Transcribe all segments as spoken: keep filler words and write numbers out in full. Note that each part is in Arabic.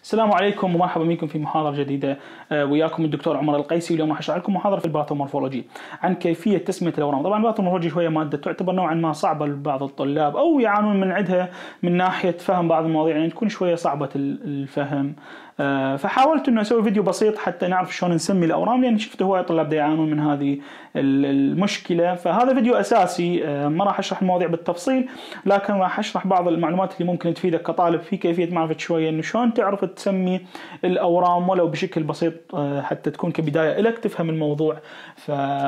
السلام عليكم ومرحبا بكم في محاضرة جديدة وياكم الدكتور عمر القيسي. اليوم راح اشرح لكم محاضرة في الباثومورفولوجي عن كيفية تسمية الأورام. طبعا الباثومورفولوجي شوية مادة تعتبر نوعا ما صعبة لبعض الطلاب أو يعانون من عندها من ناحية فهم بعض المواضيع، يعني تكون شوية صعبة الفهم. فحاولت انه اسوي فيديو بسيط حتى نعرف شلون نسمي الاورام، لان شفت هواي طلاب يعانون من هذه المشكله. فهذا فيديو اساسي، ما راح اشرح المواضيع بالتفصيل، لكن راح اشرح بعض المعلومات اللي ممكن تفيدك كطالب في كيفيه معرفه شويه انه شلون تعرف تسمي الاورام ولو بشكل بسيط، حتى تكون كبدايه لك تفهم الموضوع. ف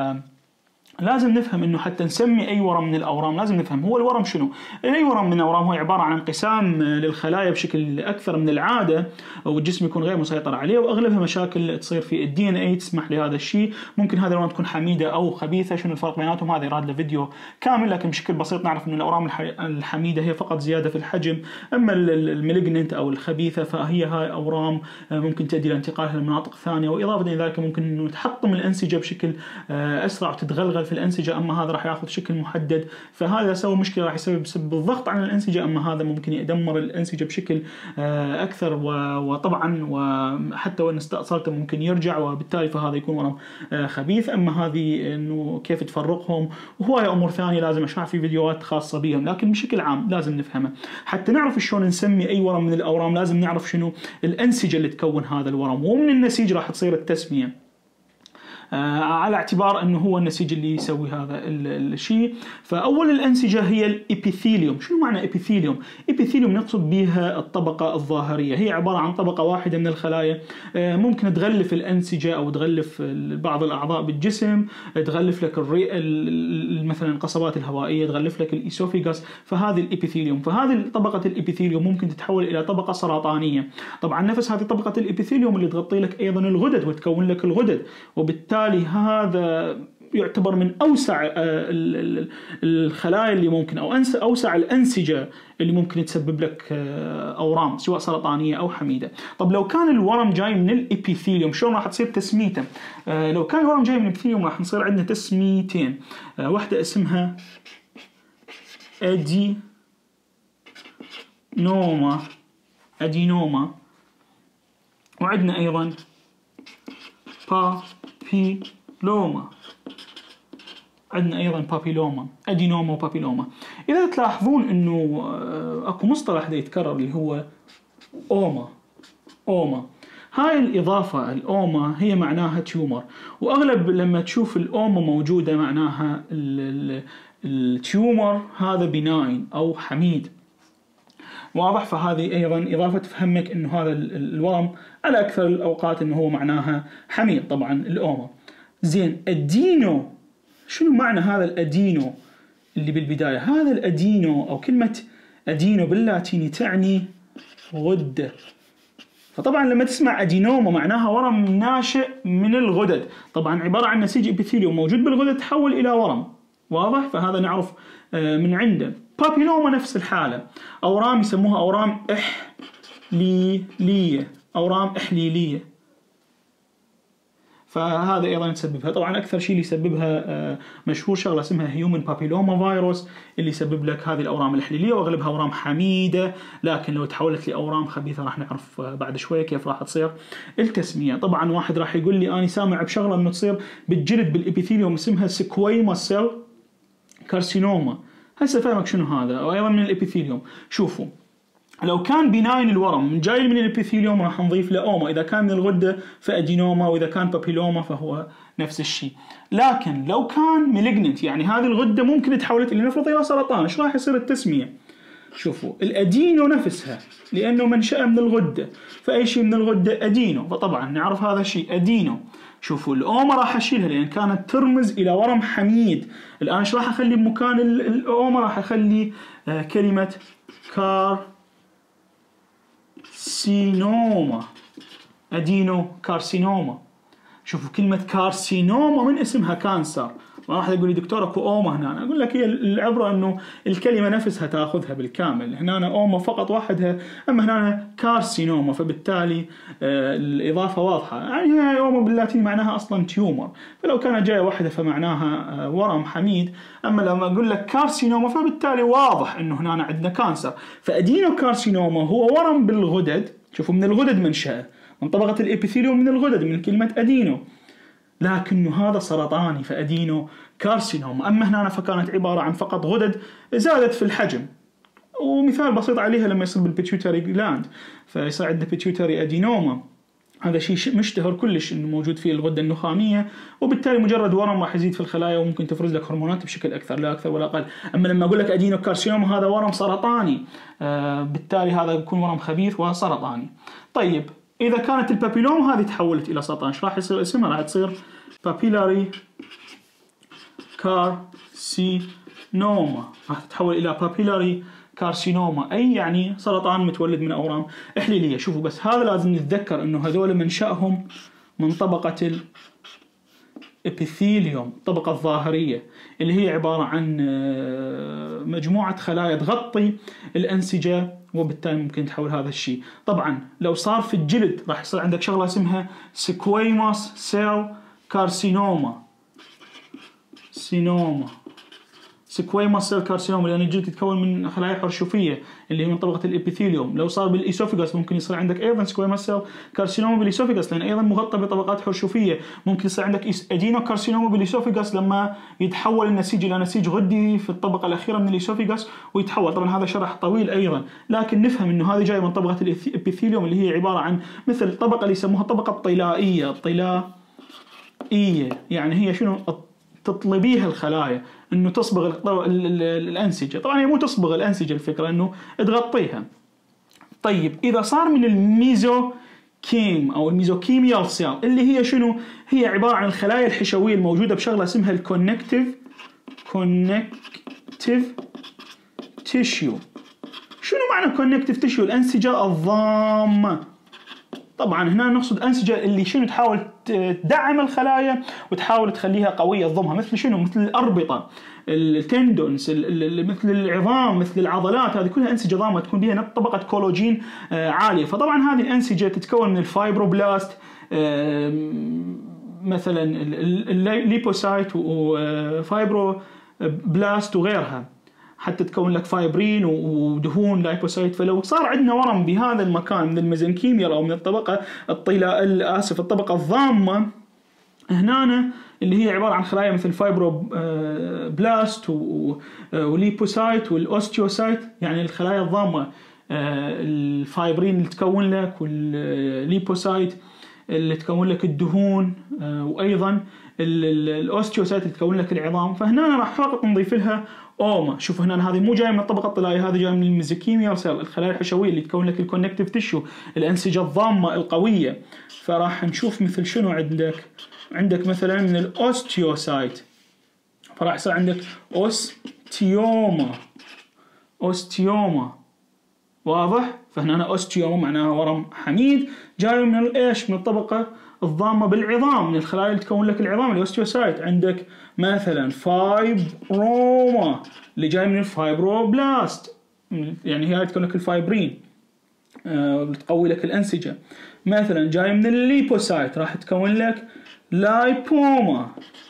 لازم نفهم انه حتى نسمي اي ورم من الاورام لازم نفهم هو الورم شنو. اي ورم من الاورام هو عباره عن انقسام للخلايا بشكل اكثر من العاده، والجسم يكون غير مسيطر عليه، واغلبها مشاكل تصير في الدي ان اي تسمح لهذا الشيء. ممكن هذه الاورام تكون حميده او خبيثه، شنو الفرق بيناتهم هذا يراد له فيديو كامل، لكن بشكل بسيط نعرف انه الاورام الحميده هي فقط زياده في الحجم، اما المالجننت او الخبيثه فهي هاي اورام ممكن تؤدي لانتقالها لمناطق ثانيه، واضافه الى ذلك ممكن انه تحطم الانسجه بشكل اسرع وتتغلغل في الانسجه، اما هذا راح ياخذ شكل محدد، فهذا يسوي مشكله راح يسبب بسبب الضغط على الانسجه، اما هذا ممكن يدمر الانسجه بشكل اكثر، وطبعا وحتى وان استأصلته ممكن يرجع، وبالتالي فهذا يكون ورم خبيث. اما هذه انه كيف تفرقهم وهواي امور ثانيه لازم اشرح في فيديوهات خاصه بهم، لكن بشكل عام لازم نفهمه. حتى نعرف شلون نسمي اي ورم من الاورام لازم نعرف شنو الانسجه اللي تكون هذا الورم، ومن النسيج راح تصير التسميه، آه على اعتبار انه هو النسيج اللي يسوي هذا الشيء. فاول الانسجه هي الابيثيليوم. شنو معنى ابيثيليوم؟ ابيثيليوم نقصد بها الطبقه الظاهريه، هي عباره عن طبقه واحده من الخلايا آه ممكن تغلف الانسجه او تغلف بعض الاعضاء بالجسم، تغلف لك الرئه مثلا القصبات الهوائيه، تغلف لك الاسوفيغاس، فهذه الابيثيليوم. فهذه طبقه الابيثيليوم ممكن تتحول الى طبقه سرطانيه. طبعا نفس هذه طبقه الابيثيليوم اللي تغطي لك ايضا الغدد وتكون لك الغدد، وبالتالي بالتالي هذا يعتبر من أوسع الخلايا اللي ممكن أو أوسع الأنسجة اللي ممكن تسبب لك أورام سواء سرطانية أو حميدة. طب لو كان الورم جاي من الإبيثيليوم شلون راح تصير تسميته؟ لو كان الورم جاي من الإبيثيليوم راح نصير عندنا تسميتين، واحدة اسمها أدينوما أدينوما وعندنا أيضا بابيلوما، عندنا ايضا بابيلوما، ادينوما وبابيلوما. اذا تلاحظون انه اكو مصطلح ده يتكرر اللي هو اوما. اوما هاي الاضافه الاوما هي معناها تيومر، واغلب لما تشوف الاوما موجوده معناها التيومر هذا بناين او حميد، واضح؟ فهذه ايضا اضافه تفهمك انه هذا الورم على اكثر الاوقات انه هو معناها حميد، طبعا الاوما. زين ادينو، شنو معنى هذا الادينو اللي بالبدايه؟ هذا الادينو او كلمه ادينو باللاتيني تعني غده، فطبعا لما تسمع ادينوما معناها ورم ناشئ من الغدد، طبعا عباره عن نسيج ابيثيليوم موجود بالغدد تحول الى ورم، واضح؟ فهذا نعرف من عنده. بابيلوما نفس الحالة، أورام يسموها أورام إحليلية، أورام إحليلية، فهذا أيضا تسببها. طبعا أكثر شيء اللي يسببها مشهور شغلة اسمها هيومن بابيلوما فيروس اللي يسبب لك هذه الأورام الإحليلية، وأغلبها أورام حميدة، لكن لو تحولت لأورام خبيثة راح نعرف بعد شوية كيف راح تصير التسمية. طبعا واحد راح يقول لي أنا سامع بشغلة إنه تصير بالجلد بالإبيثيليوم اسمها سكويما سيل كارسينوما، هسه فهمك شنو هذا، وايضا من الابيثيليوم. شوفوا لو كان بناين الورم جاي من الابيثيليوم راح نضيف له اوما، اذا كان من الغده فادينوما، واذا كان بابيلوما فهو نفس الشيء. لكن لو كان مالجننت يعني هذه الغده ممكن تحولت الى نفرض الى سرطان، ايش راح يصير التسميه؟ شوفوا الادينو نفسها لانه منشأه من الغده، فاي شيء من الغده ادينو، فطبعا نعرف هذا الشيء ادينو. شوفوا الأوما راح أشيلها لأن كانت ترمز إلى ورم حميد. الآن إيش راح أخلي بمكان الأوما؟ راح أخلي آه كلمة كارسينوما، أدينو كارسينوما. شوفوا كلمة كارسينوما من اسمها كانسر، ما راح تقول لي دكتور اكو اوما هنا، اقول لك هي العبره انه الكلمه نفسها تاخذها بالكامل، هنا اوما فقط وحدها، اما هنا كارسينوما، فبالتالي آه الاضافه واضحه، يعني هي اوما باللاتيني معناها اصلا تيومر، فلو كانت جايه وحده فمعناها آه ورم حميد، اما لما اقول لك كارسينوما فبالتالي واضح انه هنا عندنا كانسر. فادينو كارسينوما هو ورم بالغدد، شوفوا من الغدد منشأه، من طبقة الإبيثيليوم من الغدد من كلمة أدينو، لكنه هذا سرطاني فأدينو كارسينوما. أما هنا فكانت عبارة عن فقط غدد زادت في الحجم، ومثال بسيط عليها لما يصير بالبيتيوتري جلاند فيصير عندنا بيتيوتري أدينوما، هذا شيء مشتهر كلش انه موجود في الغده النخاميه، وبالتالي مجرد ورم راح يزيد في الخلايا وممكن تفرز لك هرمونات بشكل اكثر لا اكثر ولا اقل. اما لما اقول لك ادينوكارسينوما هذا ورم سرطاني، آه بالتالي هذا يكون ورم خبيث وسرطاني. طيب اذا كانت البابيلوما هذه تحولت الى سرطان ايش راح يصير اسمها؟ راح تصير بابيلاري كارسينوما، راح تتحول الى بابيلاري كارسينوما، أي يعني سرطان متولد من أورام إحليلية. شوفوا بس هذا لازم نتذكر أنه هذول منشأهم من طبقة الإبيثيليوم، الطبقة الظاهرية اللي هي عبارة عن مجموعة خلايا تغطي الأنسجة، وبالتالي ممكن تحول هذا الشيء. طبعا لو صار في الجلد راح يصير عندك شغلة اسمها سكويموس سيل كارسينوما، سينوما سكويموس سيل كارسينوما، لأن الجلد يتكون من خلايا حرشفية اللي هي من طبقة الإبيثيليوم. لو صار بالإيسوفيغاس ممكن يصير عندك أيضا سكويموس سيل كارسينوما بالإيسوفيغاس، لأن أيضا مغطى بطبقات حرشفية. ممكن يصير عندك أدينو كارسينوما بالإيسوفيغاس لما يتحول النسيج إلى نسيج غدي في الطبقة الأخيرة من الإيسوفيغاس ويتحول. طبعا هذا شرح طويل أيضا، لكن نفهم إنه هذه جاي من طبقة الإبيثيليوم اللي هي عبارة عن مثل الطبقة اللي يسموها الطبقة الطلائية، الطلائية يعني هي شنو؟ تطلبيها الخلايا انه تصبغ الانسجه. طبعا هي مو تصبغ الانسجه، الفكره انه تغطيها. طيب اذا صار من الميزوكيم او الميزوكيميال سيل اللي هي شنو؟ هي عباره عن الخلايا الحشويه الموجوده بشغله اسمها الكونكتيف كونكتيف تيشيو. شنو معنى كونكتيف تيشيو؟ الانسجه الضامه. طبعا هنا نقصد انسجه اللي شنو؟ تحاول تدعم الخلايا وتحاول تخليها قويه تضمها، مثل شنو؟ مثل الاربطه، التندونز، مثل العظام، مثل العضلات، هذه كلها انسجه ضامه تكون بها طبقه كولاجين عاليه. فطبعا هذه الانسجه تتكون من الفايبروبلاست مثلا الليبوسايت وفايبروبلاست وغيرها، حتى تكون لك فايبرين ودهون لايبوسايت. فلو صار عندنا ورم بهذا المكان من الميزنكيميا او من الطبقه الطلاء اسف الطبقه الضامه هنا اللي هي عباره عن خلايا مثل فايبرو بلاست وليبوسايت والاوستيوسايت، يعني الخلايا الضامه، الفايبرين اللي تكون لك والليبوسايت اللي تكون لك الدهون، وايضا الاوستيوسايت اللي تكون لك العظام. فهنا راح فقط نضيف لها اوما. شوف هنا هذه مو جايه من الطبقه الطلائيه، هذه جايه من الميزوكيميا سيل، الخلايا الحشويه اللي تكون لك الكونكتيف تيشو، الانسجه الضامه القويه. فراح نشوف مثل شنو عندك؟ عندك مثلا من الاوستيوسايت، فراح يصير عندك اوستيوما اوستيوما واضح؟ فهنا اوستيوما معناها ورم حميد جاي من ايش؟ من الطبقه الضامه بالعظام، من الخلايا اللي تكون لك العظام الاوستيوسايت. عندك مثلا فايبروما اللي جاي من الفايبروبلاست، يعني هي تكون لك الفايبرين اللي تقوي لك الانسجه. مثلا جاي من الليبوسايت راح تكون لك لايبوما،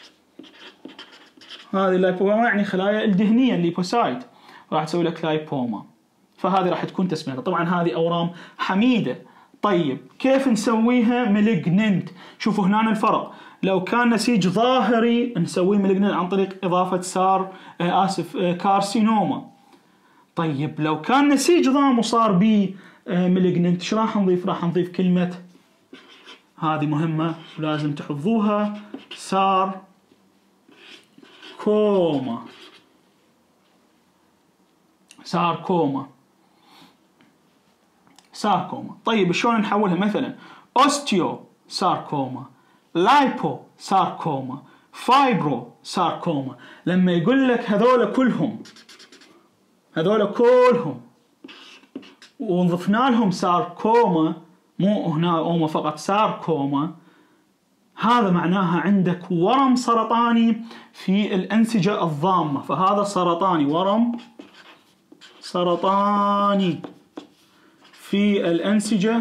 هذه اللايبوما يعني خلايا الدهنيه الليبوسايت، راح تسوي لك لايبوما. فهذه راح تكون تسميتها. طبعا هذه اورام حميده. طيب كيف نسويها مالجننت؟ شوفوا هنا الفرق. لو كان نسيج ظاهري نسويه مالجننت عن طريق اضافه سار آه اسف آه كارسينوما. طيب لو كان نسيج ضام وصار بيه آه مالجننت ايش راح نضيف؟ راح نضيف كلمه، هذه مهمه ولازم تحفظوها، سار كوما. ساركوما ساركوما. طيب شلون نحولها؟ مثلا اوستيو ساركوما، لايبو ساركوما، فايبرو ساركوما. لما يقول لك هذول كلهم هذول كلهم وضفنا لهم ساركوما، مو هنا اوما فقط، ساركوما، هذا معناها عندك ورم سرطاني في الأنسجة الضامة. فهذا سرطاني، ورم سرطاني في الأنسجة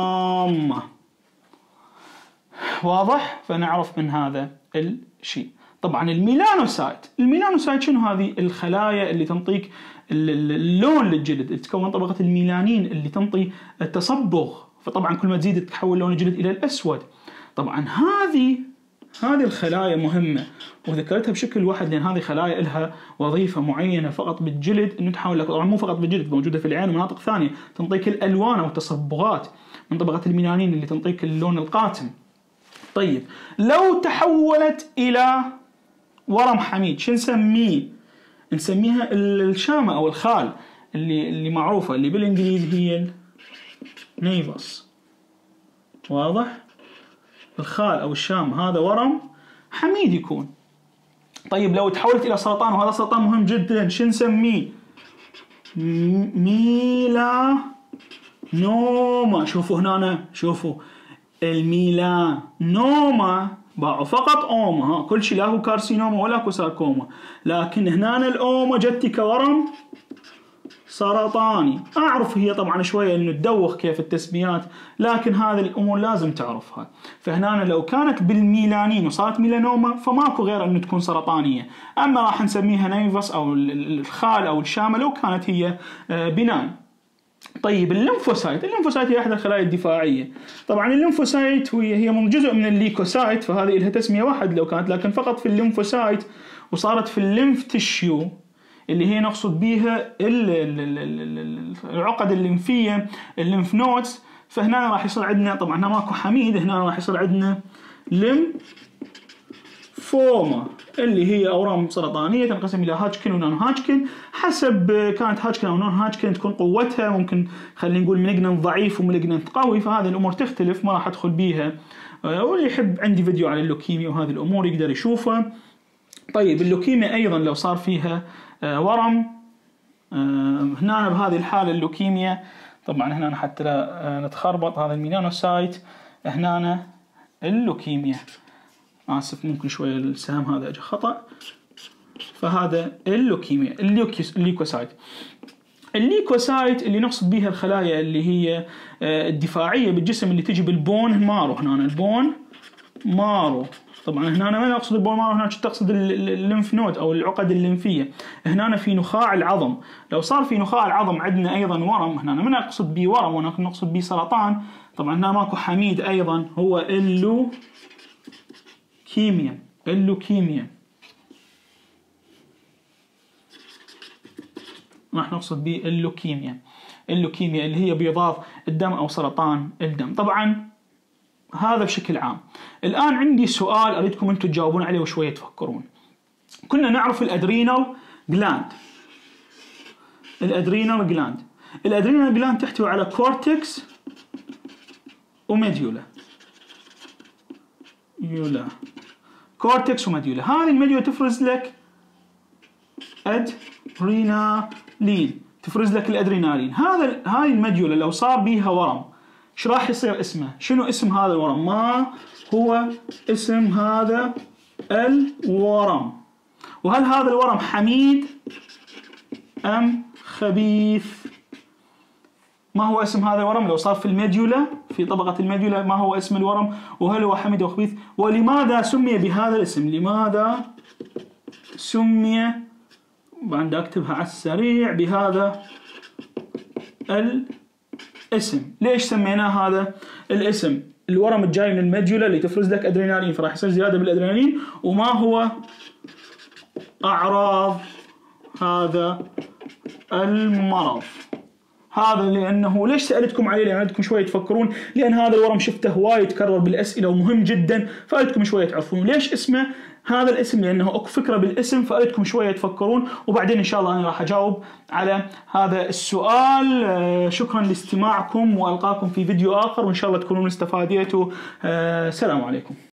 الضامة. واضح؟ فنعرف من هذا الشيء. طبعا الميلانوسايت، الميلانوسايت شنو هذه؟ الخلايا اللي تنطيك اللون للجلد، اللي تكون طبقة الميلانين اللي تنطي التصبغ، فطبعا كل ما تزيد تتحول لون الجلد إلى الأسود. طبعا هذه هذه الخلايا مهمة وذكرتها بشكل واحد لأن هذه خلايا لها وظيفة معينة فقط بالجلد، إنه تحول لك طبعا مو فقط بالجلد، موجودة في العين ومناطق ثانية، تنطيك الألوان أو التصبغات من طبقة الميلانين اللي تنطيك اللون القاتم. طيب لو تحولت إلى ورم حميد شو نسميه؟ نسميها الشامة أو الخال اللي اللي معروفة اللي بالإنجليزي هي نيفس. واضح؟ الخال أو الشام هذا ورم حميد يكون. طيب لو تحولت إلى سرطان، وهذا سرطان مهم جدا، شو نسميه؟ ميلانوما. شوفوا هنا، شوفوا الميلانوما باعوا فقط اوما، ها كل شيء لا هو كارسينوما ولا هو ساركوما، لكن هنا الأوما جتي كورم سرطاني. أعرف هي طبعا شوية إنه تدوخ كيف التسميات، لكن هذه الأمور لازم تعرفها. فهنا لو كانت بالميلانين وصارت ميلانوما فماكو غير إنه تكون سرطانية، أما راح نسميها نيفس أو الخال أو الشامة لو كانت هي بناين. طيب الليمفوسايت، الليمفوسايت هي أحد الخلايا الدفاعية. طبعا الليمفوسايت هي من جزء من الليكوسايت، فهذه لها تسمية واحد لو كانت، لكن فقط في الليمفوسايت وصارت في الليمف تشيو اللي هي نقصد بيها العقد الليمفية، الليمف نودز. فهنا راح يصير عندنا طبعا هنا ماكو حميد، هنا راح يصير عندنا ليمفوما اللي هي أورام سرطانية تنقسم إلى هاجكن ونون هاجكن. حسب كانت هاجكن أو نون هاجكن تكون قوتها، ممكن خلينا نقول مالجنانت ضعيف ومالجنانت قوي، فهذه الأمور تختلف ما راح أدخل بيها. واللي يحب عندي فيديو على اللوكيميا وهذه الأمور يقدر يشوفها. طيب اللوكيميا أيضا لو صار فيها ورم، هنا بهذه الحالة اللوكيميا طبعا هنا حتى لا نتخربط، هذا الميلانوسايت، هنا اللوكيميا، آسف ممكن شوية السهم هذا أجا خطأ، فهذا اللوكيميا الليكوسايت. الليكوسايت اللي نقصد بها الخلايا اللي هي الدفاعية بالجسم اللي تجي بالبون مارو، هنا البون مارو. طبعا هنا ما نقصد البون مارو، هنا تقصد الليمف نود او العقد الليمفيه. هنا في نخاع العظم، لو صار في نخاع العظم عندنا ايضا ورم، هنا ما نقصد به ورم ولكن نقصد به سرطان. طبعا هنا ماكو حميد ايضا، هو اللوكيميا. اللوكيميا راح نقصد به اللوكيميا. اللوكيميا اللي هي بيضاف الدم او سرطان الدم. طبعا هذا بشكل عام. الآن عندي سؤال أريدكم أنتم تجاوبون عليه وشوية تفكرون. كنا نعرف الأدرينال جلاند. الأدرينال جلاند الأدرينال جلاند تحتوي على كورتكس وميديولا. يولا كورتكس وميديولا. هذه الميديولا تفرز لك أدرينالين، تفرز لك الأدرينالين. هذا هاي الميديولا لو صار بيها ورم ايش راح يصير اسمه؟ شنو اسم هذا الورم؟ ما هو اسم هذا الورم؟ وهل هذا الورم حميد أم خبيث؟ ما هو اسم هذا الورم لو صار في الميديولا، في طبقة الميديولا؟ ما هو اسم الورم؟ وهل هو حميد أو خبيث؟ ولماذا سمي بهذا الاسم؟ لماذا سمي، بعد أكتبها على السريع، بهذا الاسم؟ اسم. ليش سميناه هذا الاسم؟ الورم الجاي من الميديولا اللي تفرز لك ادرينالين، فراح يصير زياده بالادرينالين. وما هو اعراض هذا المرض؟ هذا لانه ليش سالتكم عليه؟ لان عندكم شويه تفكرون، لان هذا الورم شفته وايد يتكرر بالاسئله ومهم جدا، فاريدكم شويه تعرفون ليش اسمه هذا الاسم، لانه اكو فكره بالاسم، فاريدكم شويه تفكرون وبعدين ان شاء الله انا راح اجاوب على هذا السؤال. شكرا لاستماعكم والقاكم في فيديو اخر، وان شاء الله تكونون استفاديتوا. سلام عليكم.